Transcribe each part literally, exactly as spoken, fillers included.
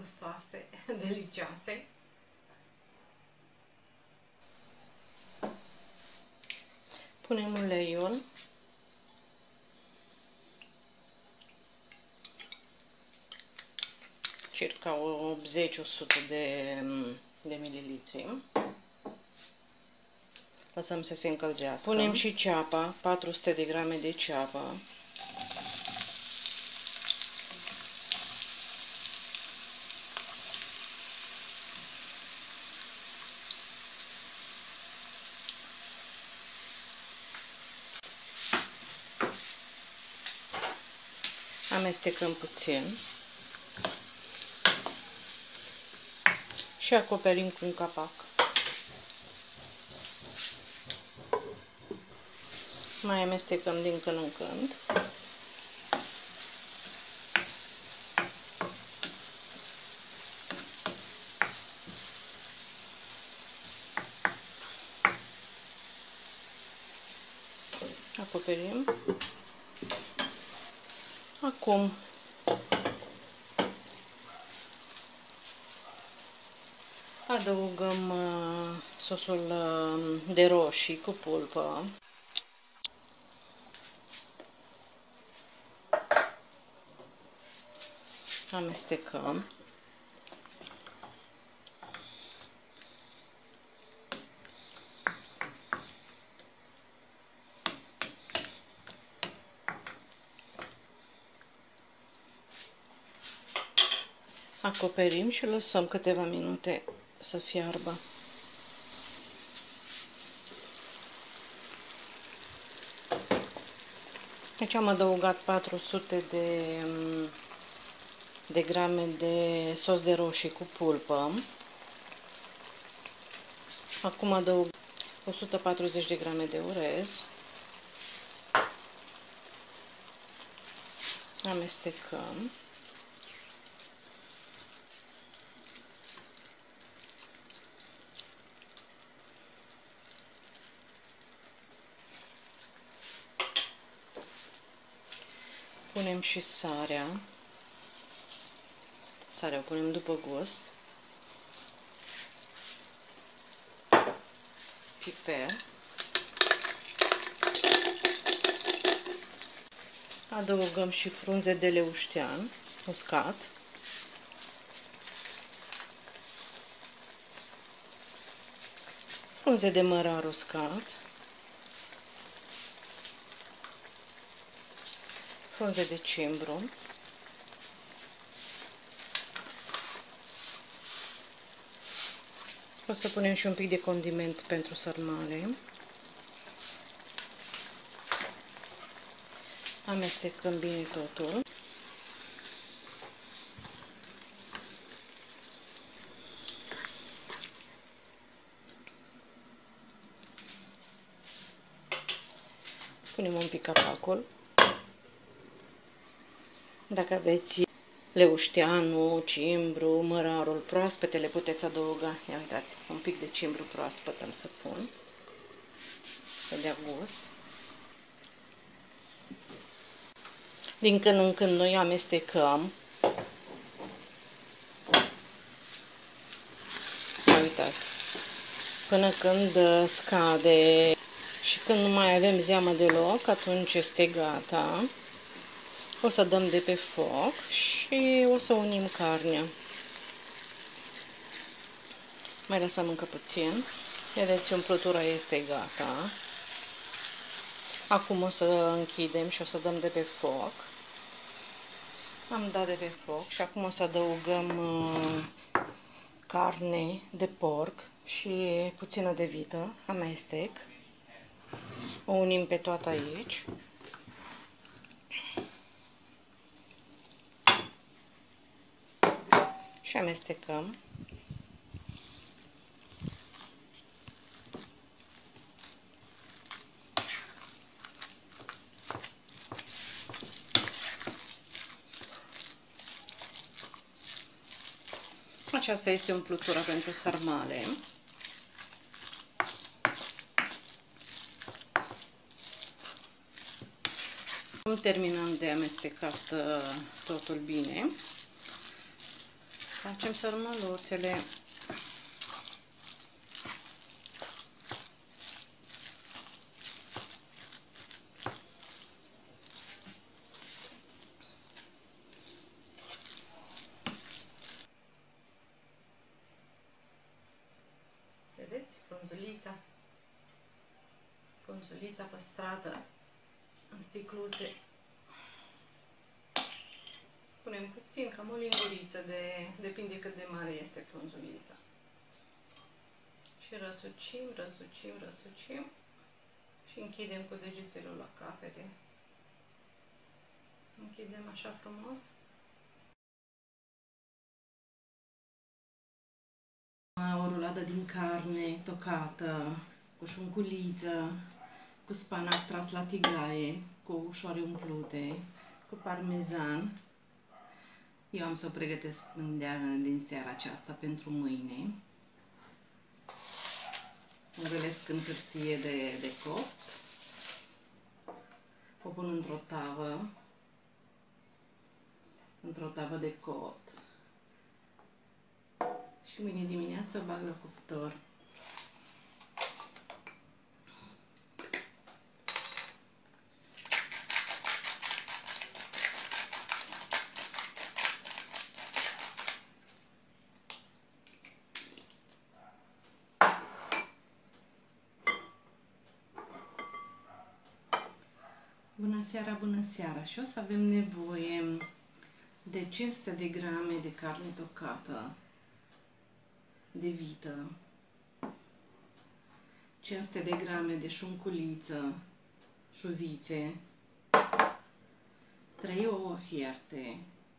gustoase, delicioase. Punem uleiul. Circa optzeci la o sută de, de mililitri. Lăsăm să se încălzească. Punem și ceapa, patru sute de grame de ceapă. Amestecăm puțin și acoperim cu un capac. Mai amestecăm din când în când. Acoperim. Acum adăugăm uh, sosul uh, de roșii cu pulpă. Amestecăm. Acoperim și lăsăm câteva minute să fiarbă. Deci am adăugat patru sute de, de grame de sos de roșii cu pulpă. Acum adaug o sută patruzeci de grame de orez. Amestecăm. Punem și sarea. Sarea o punem după gust. Piper. Adăugăm și frunze de leuștean uscat. Frunze de mărar uscat. Frunze de cimbru. O să punem și un pic de condiment pentru sarmale. Amestecăm bine totul. Punem un pic capacul. Dacă aveți leușteanul, cimbru, mărarul proaspete, le puteți adăuga. Ia uitați, un pic de cimbru proaspăt am să pun, să dea gust. Din când în când noi amestecăm. Ia uitați, până când scade și când nu mai avem zeamă deloc, atunci este gata. O să dăm de pe foc și o să unim carnea. Mai lăsăm încă puțin. Vedeți, umplutura este gata. Acum o să închidem și o să dăm de pe foc. Am dat de pe foc și acum o să adăugăm uh, carne de porc și puțină de vită. Amestec. O unim pe toată aici. Și amestecăm. Aceasta este umplutura pentru sarmale. Terminăm de amestecat totul bine. Facem sărmăluțele. Vedeți? Frunzulița. Frunzulița păstrată în sticluțe. Punem puțin, cam o linguriță, de, depinde cât de mare este frunzulița. Și răsucim, răsucim, răsucim și închidem cu degețelul la capete. Închidem așa frumos. O ruladă din carne tocată, cu șunculiță, cu spanac tras la tigaie, cu ușoare umplute, cu parmezan. Eu am să o pregătesc din seara aceasta pentru mâine. Învălesc în hârtie de, de copt. O pun într-o tavă, într-o tavă de copt. Și mâine dimineață o bag la cuptor. Bună seara, bună seara! Și o să avem nevoie de cinci sute de grame de carne tocată de vită, cinci sute de grame de șunculiță, șuvițe, trei ouă fierte,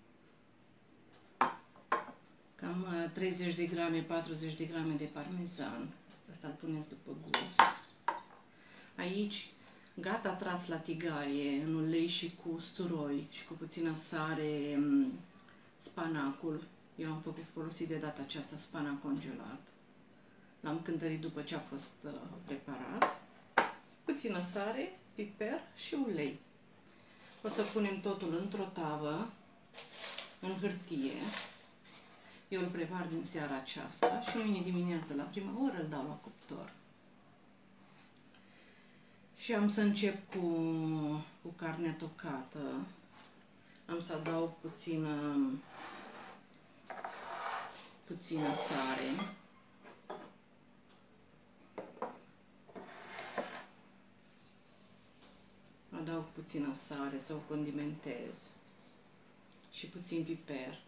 cam treizeci de grame, patruzeci de grame de parmezan. Asta îl puneți după gust. Aici gata tras la tigaie, în ulei și cu usturoi și cu puțină sare, spanacul. Eu am făcut folosit de data aceasta spanac congelat. L-am cântărit după ce a fost uh, preparat. Puțină sare, piper și ulei. O să punem totul într-o tavă, în hârtie. Eu îl prepar din seara aceasta și mâine dimineață, la prima oră, îl dau la cuptor. Și am să încep cu, cu carnea tocată. Am să adaug puțină, puțină sare. Adaug puțină sare să o condimentez. Și puțin piper.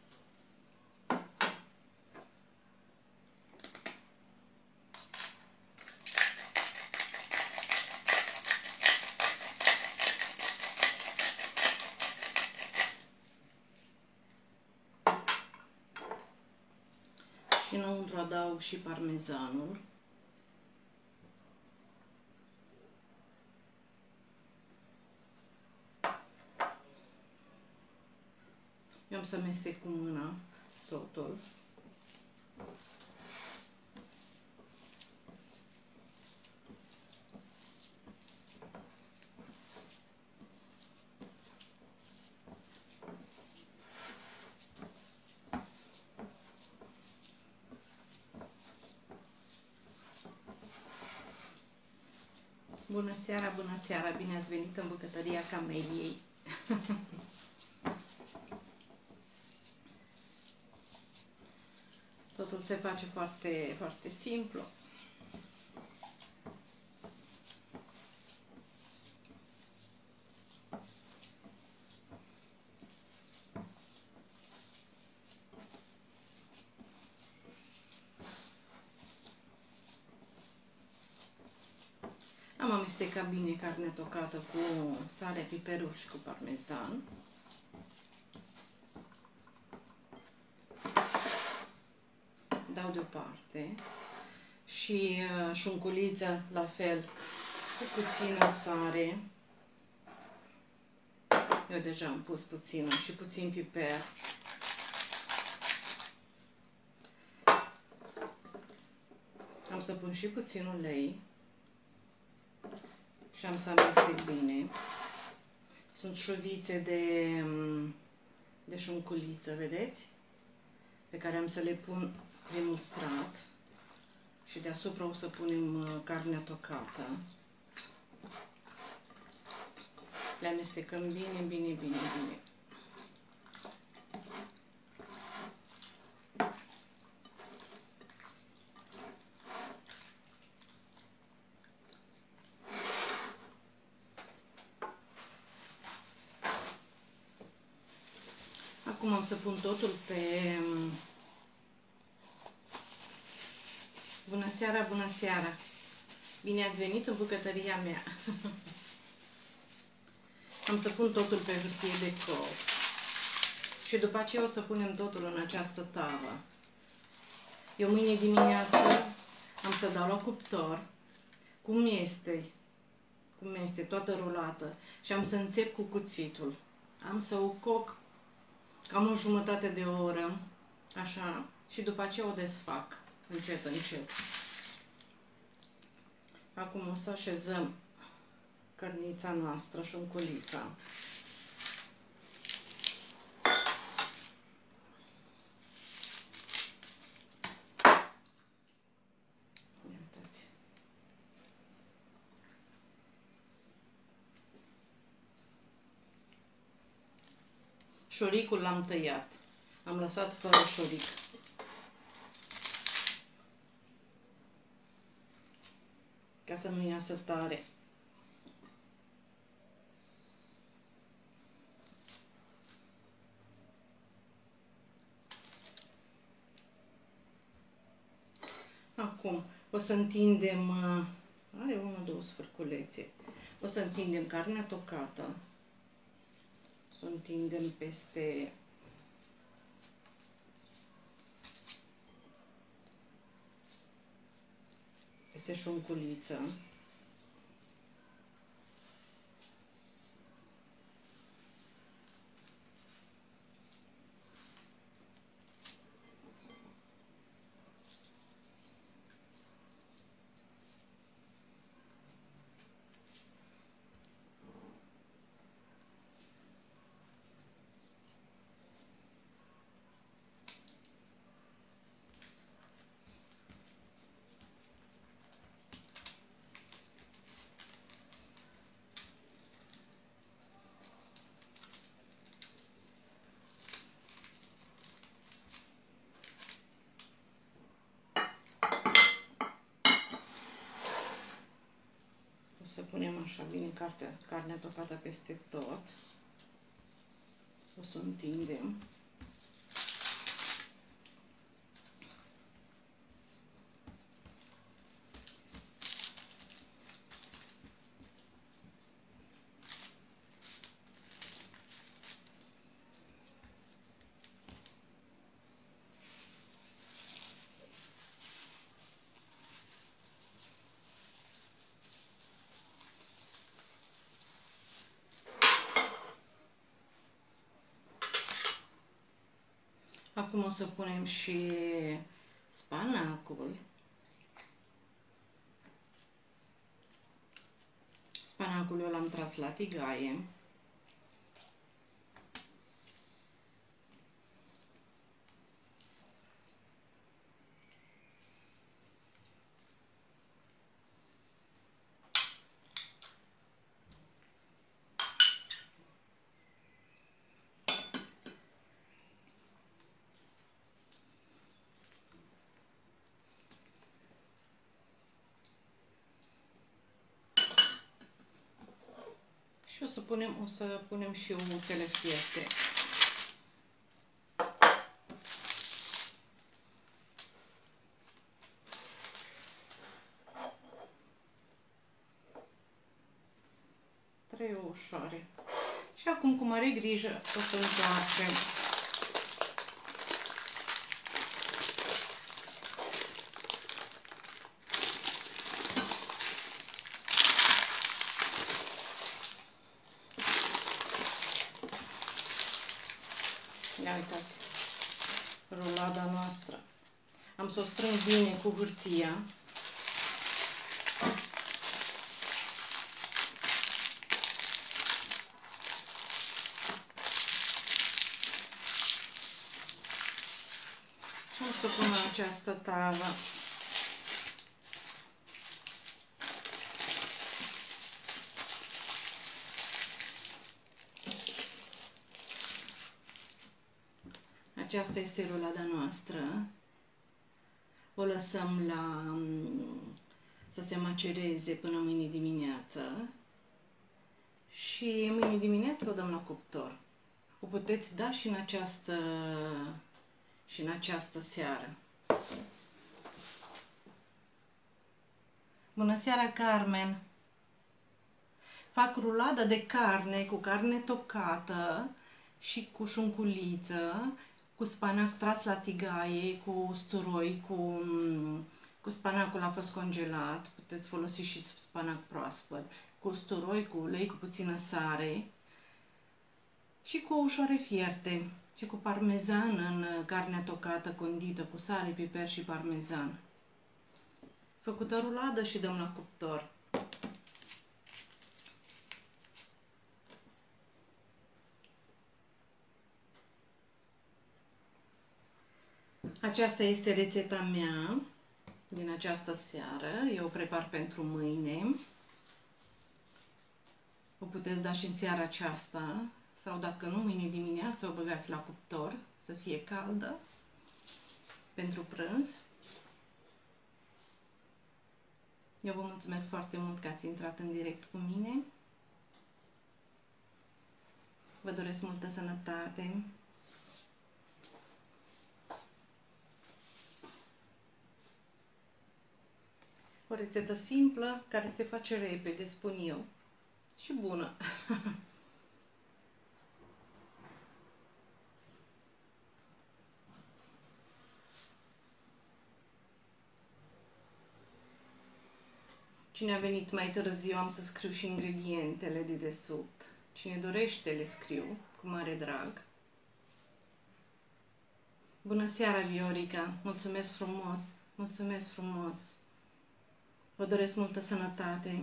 Și înăuntru adaug și parmezanul. Eu am să amestec cu mâna totul. Bună seara, bună seara! Bine ați venit în bucătăria Cameliei! Totul se face foarte, foarte simplu. Am amestecat bine carnea tocată cu sare, piperul și cu parmezan. Dau deoparte și șunculița la fel cu puțină sare. Eu deja am pus puțină și puțin piper. Am să pun și puțin ulei și am să amestec bine. Sunt șuvițe de, de șunculiță, vedeți? pe care am să le pun primul strat și deasupra o să punem carnea tocată. Le amestecăm bine, bine, bine, bine. Acum am să pun totul pe... Bună seara, bună seara! Bine ați venit în bucătăria mea! Am să pun totul pe hârtie de cop și după aceea o să punem totul în această tavă. Eu mâine dimineață am să dau la cuptor cum este, cum este toată rulată și am să înțep cu cuțitul. Am să o coc cam o jumătate de oră, așa, și după aceea o desfac încet, încet. Acum o să așezăm cărnița noastră, șunculița. Uitați. Șoricul l-am tăiat. Am lăsat fără șoric. Ca să nu iasă tare. Acum o să întindem, are una, două sfârculețe, o să întindem carnea tocată, o să întindem peste peste șunculiță. Să punem așa bine cartea, carnea tocată peste tot. O să întindem. Acum o să punem și spanacul. Spanacul eu l-am tras la tigaie. Și o să punem, o să punem și ouătele fierte. Trei ouășoare. Și acum, cu mare grijă, o să întoarcem. Ia uitați, rulada noastră. Am să o strâng bine cu hârtia. să pun această tavă. Aceasta este rulada noastră. O lăsăm la să se macereze până mâine dimineață și mâine dimineață o dăm la cuptor. O puteți da și în această și în această seară. Bună seara, Carmen! Fac ruladă de carne cu carne tocată și cu șunculiță, cu spanac tras la tigaie, cu usturoi, cu, cu spanacul a fost congelat, puteți folosi și spanac proaspăt, cu usturoi, cu ulei, cu puțină sare și cu ușoare fierte și cu parmezan în carnea tocată, condită, cu sare, piper și parmezan. Făcută ruladă și dăm la cuptor. Aceasta este rețeta mea din această seară. Eu o prepar pentru mâine. O puteți da și în seara aceasta sau dacă nu, mâine dimineață o băgați la cuptor să fie caldă pentru prânz. Eu vă mulțumesc foarte mult că ați intrat în direct cu mine. Vă doresc multă sănătate. O rețetă simplă, care se face repede, spun eu, și bună. Cine a venit mai târziu, am să scriu și ingredientele de desubt. Cine dorește, le scriu, cu mare drag. Bună seara, Viorica! Mulțumesc frumos! Mulțumesc frumos! Vă doresc multă sănătate.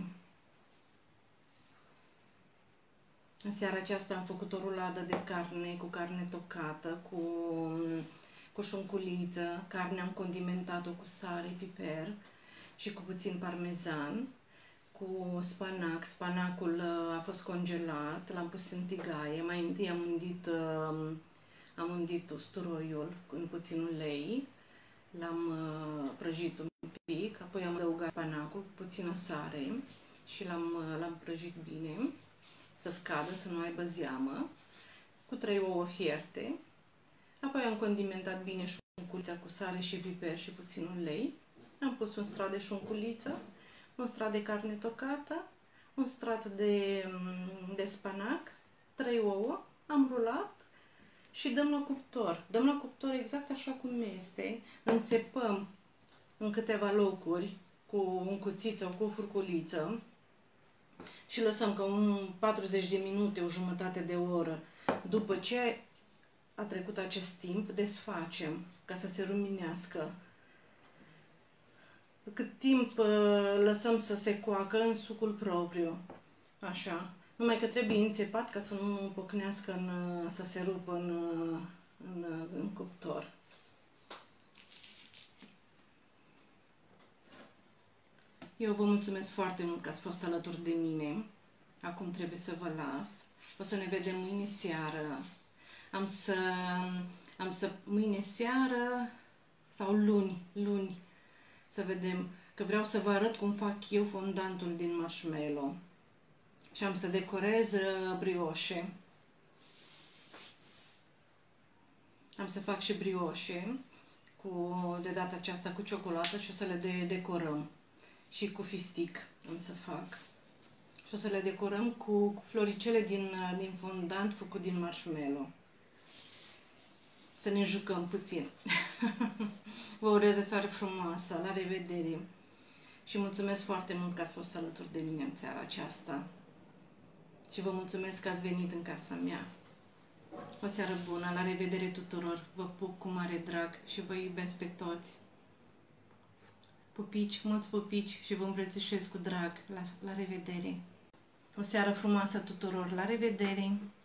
În seara aceasta am făcut o ruladă de carne cu carne tocată, cu, cu șunculiță. Carnea am condimentat-o cu sare, piper și cu puțin parmezan, cu spanac. Spanacul a fost congelat, l-am pus în tigaie. Mai întâi am undit, am undit usturoiul în puțin ulei, l-am prăjit un pic, apoi am adăugat spanacul cu puțină sare și l-am prăjit bine, să scadă, să nu aibă zeamă, cu trei ouă fierte. Apoi am condimentat bine șunculița cu sare și piper și puțin ulei. Am pus un strat de șunculiță, un strat de carne tocată, un strat de, de spanac, trei ouă, am rulat și dăm la cuptor. Dăm la cuptor exact așa cum este, înțepăm în câteva locuri cu un cuțit sau cu o furculiță și lăsăm ca un patruzeci de minute, o jumătate de oră. După ce a trecut acest timp, desfacem ca să se ruminească. Cât timp lăsăm să se coacă în sucul propriu, așa. Numai că trebuie înțepat ca să nu pocnească, în, să se rupă în, în, în cuptor. Eu vă mulțumesc foarte mult că ați fost alături de mine. Acum trebuie să vă las. O să ne vedem mâine seară. Am să, am să mâine seară sau luni, luni, să vedem, că vreau să vă arăt cum fac eu fondantul din marshmallow. Și am să decorez brioșe. Am să fac și brioșe, cu, de data aceasta cu ciocolată și o să le de decorăm. Și cu fistic am să fac. Și o să le decorăm cu, cu floricele din, din fondant făcut din marshmallow. Să ne jucăm puțin. Vă urez o seară frumoasă. La revedere! Și mulțumesc foarte mult că ați fost alături de mine în seara aceasta. Și vă mulțumesc că ați venit în casa mea. O seară bună, la revedere tuturor. Vă pup cu mare drag și vă iubesc pe toți. Pupici, mulți pupici și vă îmbrățișez cu drag. La, la revedere! O seară frumoasă tuturor. La revedere!